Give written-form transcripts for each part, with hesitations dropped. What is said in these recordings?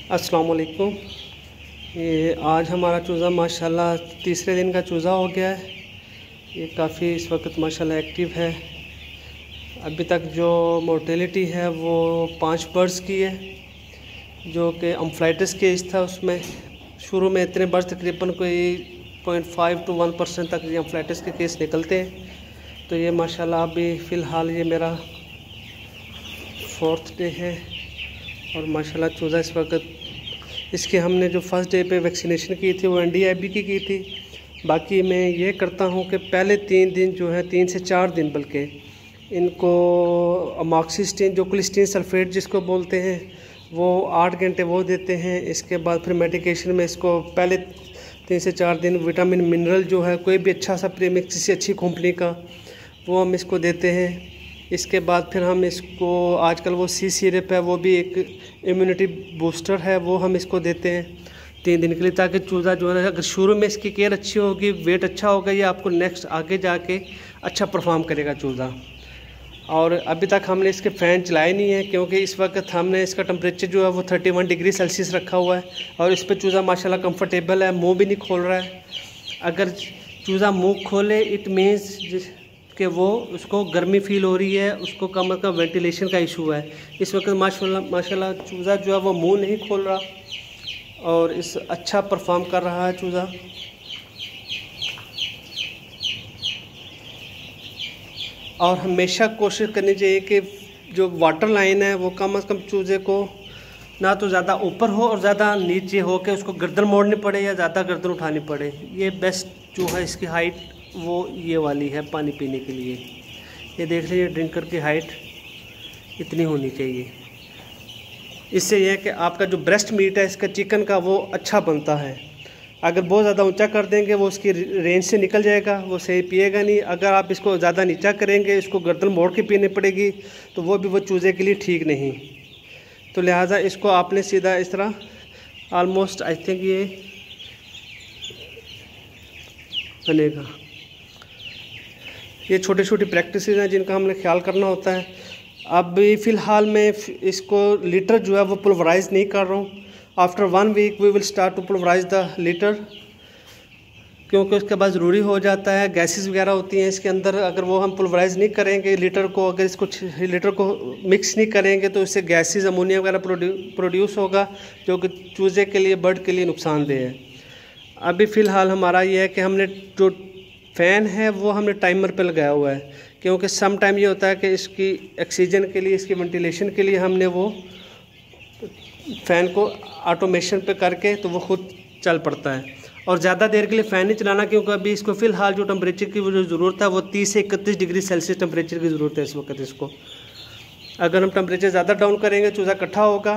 अस्सलाम वालेकुम। ये आज हमारा चूज़ा माशाल्लाह तीसरे दिन का चूज़ा हो गया है। ये काफ़ी इस वक्त माशाल्लाह एक्टिव है। अभी तक जो मोर्टेलिटी है वो 5 बर्ड्स की है, जो कि अम्फ्लाइटिस केस था। उसमें शुरू में इतने बर्ड्स तकरीबन कोई 0.5 to 1% तक ये अम्फ्लाइटिस के केस निकलते हैं। तो ये माशाल्लाह अभी फ़िलहाल ये मेरा 4th डे है और माशाल्लाह चूज़ा इस वक्त इसके हमने जो फर्स्ट डे पे वैक्सीनेशन की थी वो NDIB की थी। बाकी मैं ये करता हूँ कि पहले 3 दिन जो है 3 से 4 दिन बल्कि इनको अमॉक्सिसिलिन जो कोलिस्टीन सल्फेट जिसको बोलते हैं वो 8 घंटे वो देते हैं। इसके बाद फिर मेडिकेशन में इसको पहले 3 से 4 दिन विटामिन मिनरल जो है कोई भी अच्छा सा प्रीमिक्स किसी अच्छी कंपनी का वो हम इसको देते हैं। इसके बाद फिर हम इसको आजकल वो सी सिरप है, वो भी एक इम्यूनिटी बूस्टर है, वो हम इसको देते हैं 3 दिन के लिए, ताकि चूज़ा जो है अगर शुरू में इसकी केयर अच्छी होगी, वेट अच्छा होगा, ये आपको नेक्स्ट आगे जाके अच्छा परफॉर्म करेगा चूज़ा। और अभी तक हमने इसके फ़ैन चलाए नहीं है, क्योंकि इस वक्त हमने इसका टेम्परेचर जो है वो 31 डिग्री सेल्सियस रखा हुआ है और इस पर चूज़ा माशाल्लाह कंफर्टेबल है, मुँह भी नहीं खोल रहा है। अगर चूज़ा मुँह खोले इट मीन्स कि वो उसको गर्मी फील हो रही है, उसको कम से कम वेंटिलेशन का इशू है। इस वक्त माशाल्लाह चूज़ा जो है वो मुंह नहीं खोल रहा और इस अच्छा परफॉर्म कर रहा है चूज़ा। और हमेशा कोशिश करनी चाहिए कि जो वाटर लाइन है वो कम से कम चूज़े को ना तो ज़्यादा ऊपर हो और ज़्यादा नीचे हो के उसको गर्दन मोड़नी पड़े या ज़्यादा गर्दन उठानी पड़े। ये बेस्ट जो है इसकी हाइट वो ये वाली है पानी पीने के लिए। ये देख लीजिए ड्रिंकर की हाइट इतनी होनी चाहिए। इससे यह है कि आपका जो ब्रेस्ट मीट है इसका चिकन का वो अच्छा बनता है। अगर बहुत ज़्यादा ऊंचा कर देंगे वो उसकी रेंज से निकल जाएगा, वो सही पिएगा नहीं। अगर आप इसको ज़्यादा नीचा करेंगे, इसको गर्दन मोड़ के पीनी पड़ेगी, तो वो भी वो चूज़े के लिए ठीक नहीं। तो लिहाजा इसको आपने सीधा इस तरह ऑलमोस्ट आई थिंक ये बनेगा। ये छोटी छोटी प्रैक्टिस हैं जिनका हमने ख्याल करना होता है। अभी फ़िलहाल मैं इसको लीटर जो है वो पुलवराइज़ नहीं कर रहा हूँ। After 1 week we will start to pulverise the litre, क्योंकि उसके बाद ज़रूरी हो जाता है। गैसेस वगैरह होती हैं इसके अंदर, अगर वो हम पुलवराइज़ नहीं करेंगे लीटर को, अगर इसको लीटर को मिक्स नहीं करेंगे तो इससे गैसेस अमोनिया वगैरह प्रोड्यूस होगा, जो कि चूज़े के लिए बर्ड के लिए नुकसानदेह है। अभी फ़िलहाल हमारा ये है कि हमने जो फ़ैन है वो हमने टाइमर पे लगाया हुआ है, क्योंकि सम टाइम ये होता है कि इसकी ऑक्सीजन के लिए, इसकी वेंटिलेशन के लिए हमने वो फ़ैन को ऑटोमेशन पे करके तो वो खुद चल पड़ता है। और ज़्यादा देर के लिए फ़ैन नहीं चलाना, क्योंकि अभी इसको फ़िलहाल जो टेम्परेचर की जो ज़रूरत है वो 30 से 31 डिग्री सेल्सियस टेम्परेचर की ज़रूरत है इस वक्त इसको। अगर हम टेम्परेचर ज़्यादा डाउन करेंगे चूज़ा इकट्ठा होगा,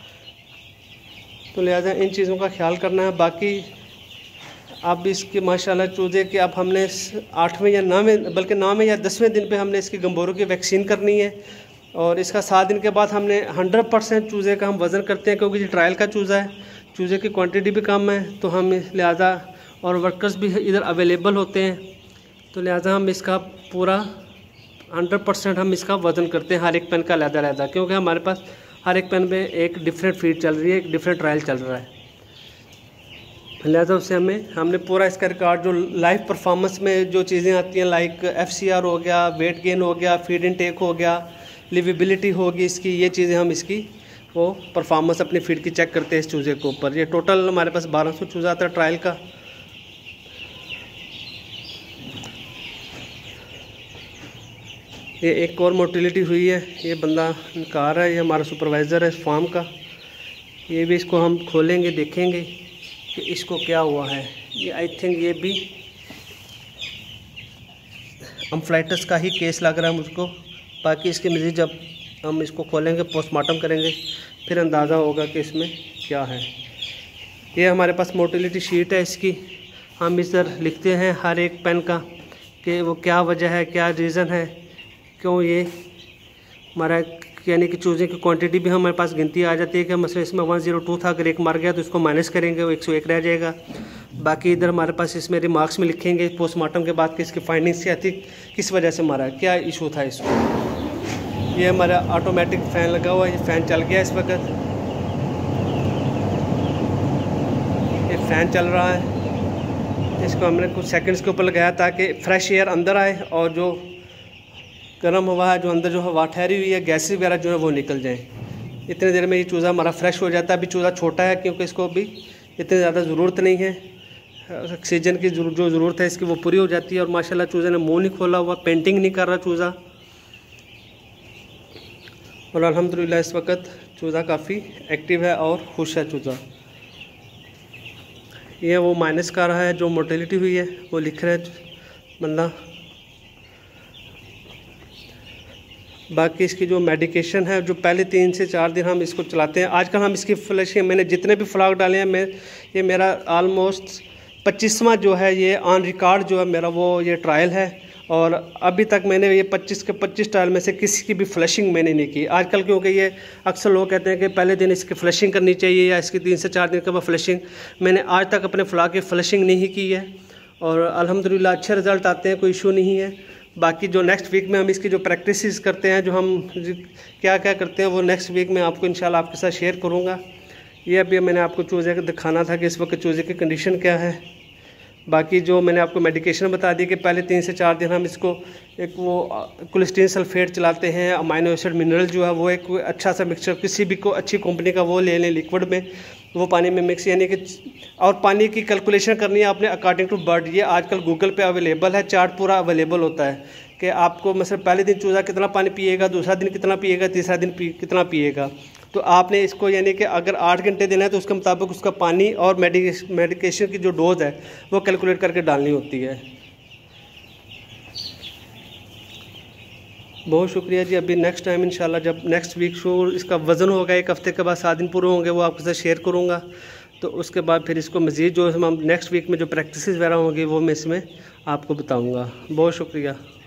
तो लिहाजा इन चीज़ों का ख्याल करना है। बाकी अब इसके माशाल्लाह चूज़े के अब हमने 8वें या 9वें बल्कि 9वें या 10वें दिन पे हमने इसकी गंबोरों की वैक्सीन करनी है। और इसका 7 दिन के बाद हमने 100% चूज़े का हम वज़न करते हैं, क्योंकि ये ट्रायल का चूज़ा है, चूज़े की क्वांटिटी भी कम है, तो हम लिहाजा और वर्कर्स भी इधर अवेलेबल होते हैं, तो लिहाजा हम इसका पूरा 100% हम इसका वज़न करते हैं हर एक पेन का अलग-अलग, क्योंकि हमारे पास हर एक पेन में एक डिफरेंट फीड चल रही है, एक डिफरेंट ट्रायल चल रहा है। लिहाजा उससे हमने पूरा इसका रिकॉर्ड जो लाइव परफॉर्मेंस में जो चीज़ें आती हैं, लाइक FCR हो गया, वेट गेन हो गया, फीड इनटेक हो गया, लिवेबिलिटी होगी इसकी, ये चीज़ें हम इसकी वो परफॉर्मेंस अपनी फीड की चेक करते हैं इस चूज़े के ऊपर। ये टोटल हमारे पास 1200 चूज़ा आता है ट्रायल का। ये एक और मोर्टेलिटी हुई है, ये बंदा निकाल रहा है, ये हमारा सुपरवाइज़र है इस फार्म का। ये भी इसको हम खोलेंगे, देखेंगे कि इसको क्या हुआ है। ये आई थिंक ये भी अम्फ्लाइटिस का ही केस लग रहा है मुझको। बाकी इसके मज़ीद जब हम इसको खोलेंगे, पोस्टमार्टम करेंगे, फिर अंदाज़ा होगा कि इसमें क्या है। ये हमारे पास मोर्टेलिटी शीट है इसकी, हम इधर लिखते हैं हर एक पेन का कि वो क्या वजह है, क्या रीज़न है, क्यों ये हमारा यानी कि चूज़े की क्वांटिटी भी हमारे पास गिनती आ जाती है कि मसला इसमें 102 था, अगर एक मर गया तो इसको माइनस करेंगे, वो 101 रह जाएगा। बाकी इधर हमारे पास इसमें रिमार्क्स में लिखेंगे पोस्टमार्टम के बाद कि इसकी फाइंडिंग्स क्या थी, किस वजह से मारा, क्या इशू था इसको। ये हमारा ऑटोमेटिक फ़ैन लगा हुआ है, ये फ़ैन चल गया इस वक्त। फ़ैन चल रहा है, इसको हमने कुछ सेकंड्स के ऊपर लगाया ताकि फ्रेश एयर अंदर आए और जो गर्म हवा है, जो अंदर जो हवा ठहरी हुई है, गैसेस वगैरह जो है वो निकल जाएँ। इतने देर में ये चूज़ा हमारा फ्रेश हो जाता है। अभी चूज़ा छोटा है क्योंकि इसको अभी इतनी ज़्यादा ज़रूरत नहीं है, ऑक्सीजन की जो ज़रूरत है इसकी वो पूरी हो जाती है। और माशाल्लाह चूज़े ने मुंह नहीं खोला हुआ, पेंटिंग नहीं कर रहा चूज़ा, और अल्हम्दुलिल्लाह इस वक्त चूज़ा काफ़ी एक्टिव है और खुश है चूज़ा। ये वो माइनस कर रहा है, जो मोर्टेलिटी हुई है वो लिख रहा है बंदा। बाकी इसकी जो मेडिकेशन है, जो पहले 3 से 4 दिन हम इसको चलाते हैं। आजकल हम इसकी फ्लशिंग, मैंने जितने भी फ्लॉग डाले हैं, ये मेरा ऑलमोस्ट 25वां जो है ये ऑन रिकॉर्ड जो है मेरा वो ये ट्रायल है, और अभी तक मैंने ये 25 के 25 ट्रायल में से किसी की भी फ्लशिंग मैंने नहीं की। आजकल क्योंकि ये अक्सर लोग कहते हैं कि पहले दिन इसकी फ्लशिंग करनी चाहिए या इसकी 3 से 4 दिन के बाद फ्लशिंग, मैंने आज तक अपने फ्लॉग की फ्लशिंग नहीं की है और अल्हम्दुलिल्लाह अच्छे रिज़ल्ट आते हैं, कोई इशू नहीं है। बाकी जो नेक्स्ट वीक में हम इसकी जो प्रैक्टिस करते हैं, जो हम क्या क्या करते हैं, वो नेक्स्ट वीक में आपको इंशाल्लाह आपके साथ शेयर करूँगा। ये अभी मैंने आपको चूज़े का दिखाना था कि इस वक्त चूज़े की कंडीशन क्या है। बाकी जो मैंने आपको मेडिकेशन बता दी कि पहले 3 से 4 दिन हम इसको एक वो कोलेस्टीन सल्फेट चलाते हैं, अमाइनो एसिड मिनरल जो है वो एक अच्छा सा मिक्सचर किसी भी को अच्छी कंपनी का वो ले लें लिक्विड में, वो पानी में मिक्स, यानी कि और पानी की कैलकुलेशन करनी है आपने अकॉर्डिंग टू बर्ड। ये आजकल गूगल पे अवेलेबल है, चार्ट पूरा अवेलेबल होता है कि आपको मतलब पहले दिन चूज़ा कितना पानी पिएगा, दूसरा दिन कितना पिएगा, तीसरा दिन कितना पिएगा। तो आपने इसको यानी कि अगर 8 घंटे देना है तो उसके मुताबिक उसका पानी और मेडिकेशन की जो डोज है वो कैलकुलेट करके डालनी होती है। बहुत शुक्रिया जी। अभी नेक्स्ट टाइम इंशाल्लाह जब नेक्स्ट वीक शो इसका वज़न होगा, 1 हफ़्ते के बाद 7 दिन पूरे होंगे, वो आपके साथ शेयर करूँगा। तो उसके बाद फिर इसको मज़ीद जो हम नेक्स्ट वीक में जो प्रैक्टिस वगैरह होंगी वो मैं इसमें आपको बताऊँगा। बहुत शुक्रिया।